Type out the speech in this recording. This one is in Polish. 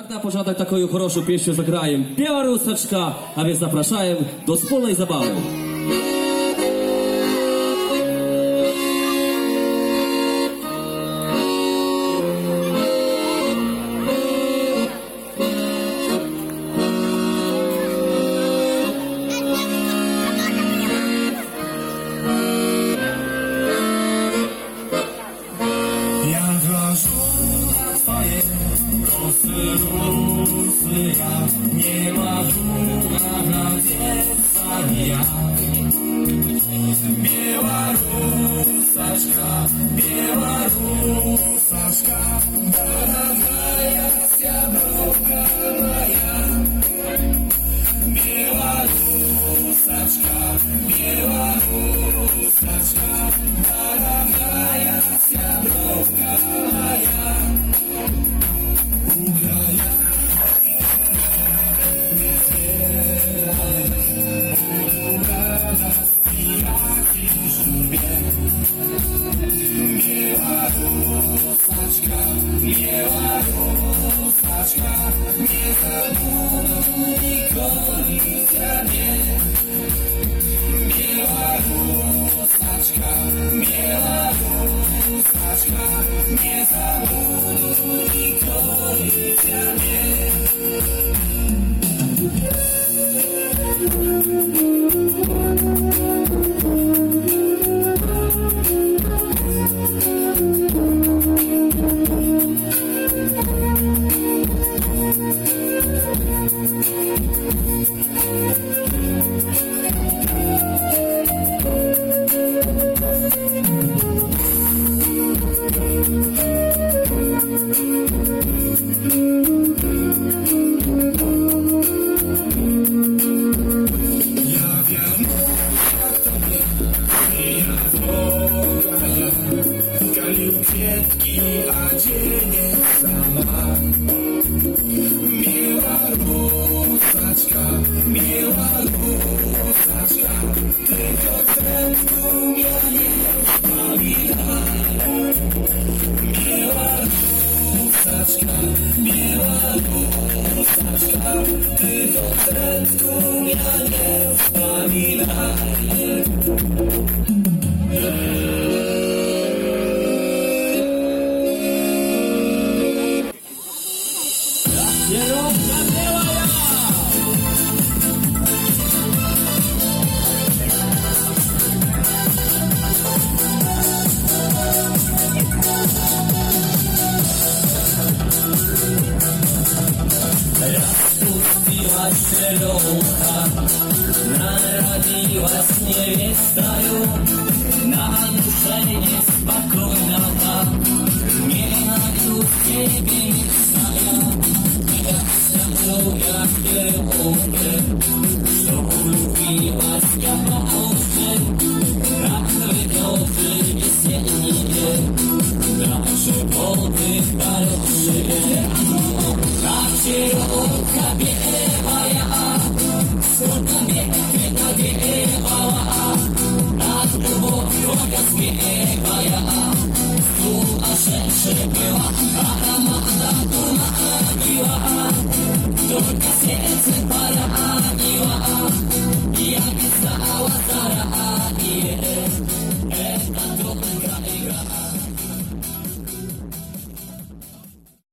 Tak na początek taką хорошую песню zagrajem. Białoruseczka, a więc zapraszają do wspólnej zabawy. Nie ma żółta na wieca ja. Biała rusaczka, dana jacja droga moja. Biała rusaczka, dana jacja droga moja. Biała rusaczka, nie zabuduj koalicja nie. Biała rusaczka, nie zabuduj koalicja nie. Kwietki, a dzieniec sama. Biała rusaczka, tylko centrum ja nie wspominam. Biała rusaczka, tylko centrum ja nie wspominam. Rozpustiłaś się rąka, narodziłaś niewiestaju, na duszę niespokojna ta, nie na ciebie mieszkają, jak się jak kierunkę.